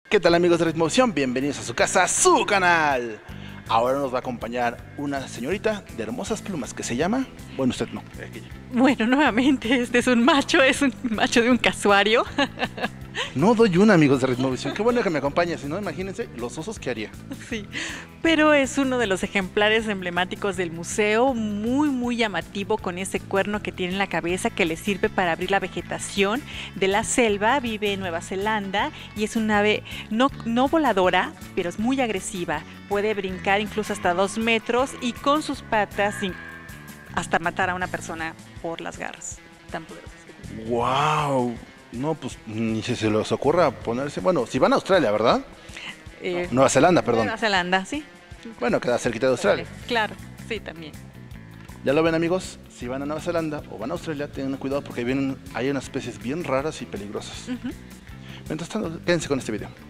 ¿Qué tal, amigos de Ritmovisión? Bienvenidos a su casa, a su canal. Ahora nos va a acompañar una señorita de hermosas plumas que se llama... Bueno, usted no. Bueno, nuevamente, este es un macho de un casuario. No doy una, amigos de Ritmovisión. Qué bueno que me acompañe, si no, imagínense los osos que haría. Sí, pero es uno de los ejemplares emblemáticos del museo, muy llamativo, con ese cuerno que tiene en la cabeza que le sirve para abrir la vegetación de la selva. Vive en Nueva Zelanda y es un ave no voladora, pero es muy agresiva. Puede brincar incluso hasta 2 metros y con sus patas hasta matar a una persona por las garras. Tan poderosas. ¡Wow! No, pues ni se les ocurra ponerse... Bueno, si van a Australia, ¿verdad? Nueva Zelanda, perdón. Nueva Zelanda, sí. Bueno, queda cerquita de Australia. Claro, sí, también. Ya lo ven, amigos, si van a Nueva Zelanda o van a Australia, tengan cuidado porque hay unas especies bien raras y peligrosas. Mientras tanto, quédense con este video.